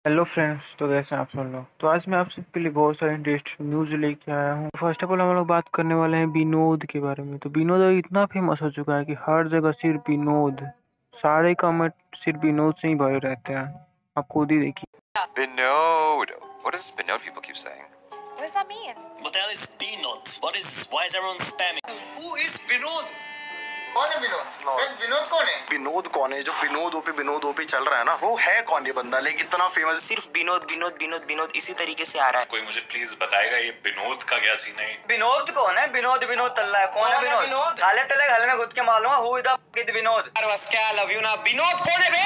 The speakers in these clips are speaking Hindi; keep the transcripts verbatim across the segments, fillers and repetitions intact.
हेलो फ्रेंड्स, तो कैसे हैं आप सब लोग। तो आज मैं आप सबके लिए बहुत सारी इंटरेस्टिंग न्यूज़ लेके आया हूँ। फर्स्ट ऑफ ऑल हम लोग बात करने वाले हैं विनोद के बारे में। तो विनोद अभी इतना फेमस हो चुका है कि हर जगह सिर्फ विनोद, सारे कमेंट सिर्फ विनोद से ही भरे रहते हैं। आप खुद ही देखिए। Binod. What does Binod people keep saying? What does that mean? What the hell is Binod? What is? Why is everyone spamming? Who is Binod? कौन है विनोद? बस विनोद कौन है? विनोद कौन है? जो विनोद ओपी विनोद ओपी चल रहा है ना, वो है कौन ये बंदा? लेकिन इतना फेमस सिर्फ विनोद विनोद विनोद विनोद इसी तरीके से आ रहा है। कोई मुझे प्लीज बताएगा ये विनोद का क्या सीन है? विनोद कौन है? विनोद विनोद तल्ला है। कौन है विनोद? काले तले घर में घुस के मालूम हु इज द विनोद। बस क्या लव यू ना। विनोद कौन है बे?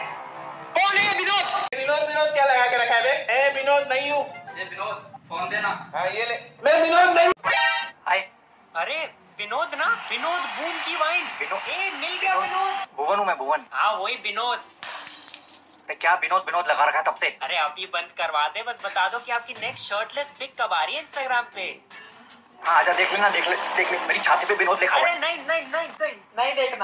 कौन है विनोद? विनोद विनोद क्या लगा के रखा है बे? ए विनोद नहीं हूँ। ये विनोद फोन देना। हाँ ये ले। मैं विनोद नहीं। हाय। अरे विनोद ना, विनोद बूम की वाइन। ए मिल गया विनोद। भुवन हूँ मैं, भुवन। हाँ वही विनोद। क्या विनोद विनोद लगा रखा है तब से? अरे अभी बंद करवा दे, बस बता दो कि आपकी नेक्स्ट शर्टलेस पिक कब आ रही है इंस्टाग्राम पे। हाँ आजा देख लेना, देख ले देख ले मेरी छाती पे विनोद लिखा हुआ है। अरे नहीं नहीं नहीं नहीं नहीं देखना।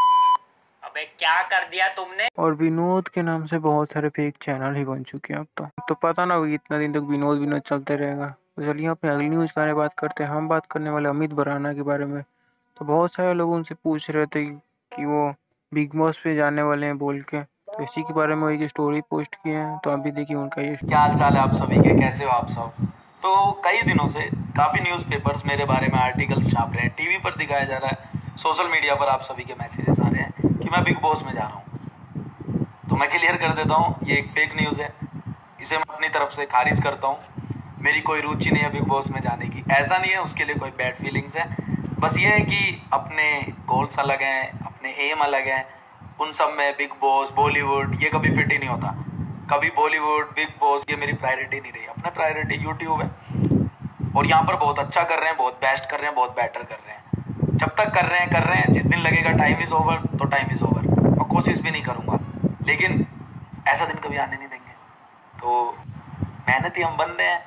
अबे क्या कर दिया तुमने? और विनोद के नाम से बहुत सारे फेक चैनल ही बन चुके हैं अब तो तो पता ना होगा इतना दिन तक विनोद विनोद चलते रहेगा। तो चलिए अपने अगली न्यूज़ के बारे में बात करते हैं। हम बात करने वाले अमित भराना के बारे में। तो बहुत सारे लोग उनसे पूछ रहे थे कि वो बिग बॉस पे जाने वाले हैं बोल के। तो इसी के बारे में एक स्टोरी पोस्ट किए हैं। तो अभी देखिए उनका ये। क्या हाल चाल है आप सभी के? कैसे हो आप सब? तो कई दिनों से काफ़ी न्यूज़पेपर्स मेरे बारे में आर्टिकल्स छाप रहे हैं, टीवी पर दिखाया जा रहा है, सोशल मीडिया पर आप सभी के मैसेजेस आ रहे हैं कि मैं बिग बॉस में जा रहा हूँ। तो मैं क्लियर कर देता हूँ, ये एक फेक न्यूज़ है। इसे मैं अपनी तरफ से खारिज करता हूँ। मेरी कोई रुचि नहीं है बिग बॉस में जाने की। ऐसा नहीं है उसके लिए कोई बैड फीलिंग्स है, बस ये है कि अपने गोल्स अलग हैं, अपने एम अलग हैं। उन सब में बिग बॉस, बॉलीवुड ये कभी फिट ही नहीं होता। कभी बॉलीवुड, बिग बॉस ये मेरी प्रायोरिटी नहीं रही। अपना प्रायोरिटी यूट्यूब है और यहाँ पर बहुत अच्छा कर रहे हैं, बहुत बेस्ट कर रहे हैं, बहुत बेटर कर रहे हैं। जब तक कर रहे हैं कर रहे हैं जिस दिन लगेगा टाइम इज़ ओवर तो टाइम इज़ ओवर। और कोशिश भी नहीं करूँगा, लेकिन ऐसा दिन कभी आने नहीं देंगे। तो मेहनती हम बंदे हैं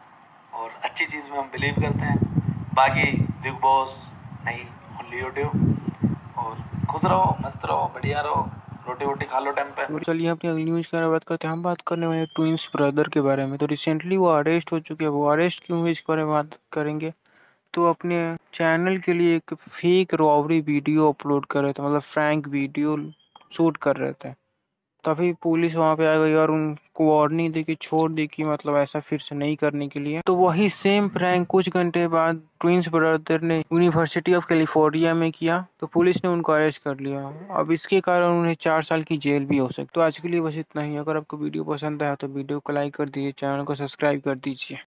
और अच्छी चीज़ में हम बिलीव करते हैं। बाकी बिग बॉस नहीं, ओनली यूट्यूब। और खुश रहो, मस्त रहो, बढ़िया रहो, रोटी वोटी खा लो टाइम पे। तो चलिए अपनी अगली न्यूज़ के बारे में बात करते हैं। हम बात करने वाले ट्विंस ब्रदर के बारे में। तो रिसेंटली वो अरेस्ट हो चुके हैं। वो अरेस्ट क्यों हुए इसके बारे में बात करेंगे। तो अपने चैनल के लिए एक फेक रॉबरी वीडियो अपलोड कर रहे थे, मतलब फ्रैंक वीडियो शूट कर रहे थे। तभी पुलिस वहाँ पे आ गई और उनको वार्निंग दी कि छोड़ दी कि मतलब ऐसा फिर से नहीं करने के लिए। तो वही सेम प्रैंक कुछ घंटे बाद ट्विंस ब्रदर ने यूनिवर्सिटी ऑफ कैलिफोर्निया में किया। तो पुलिस ने उनको अरेस्ट कर लिया। अब इसके कारण उन्हें चार साल की जेल भी हो सकती। तो आज के लिए बस इतना ही। अगर आपको वीडियो पसंद आया तो वीडियो को लाइक कर दीजिए, चैनल को सब्सक्राइब कर दीजिए।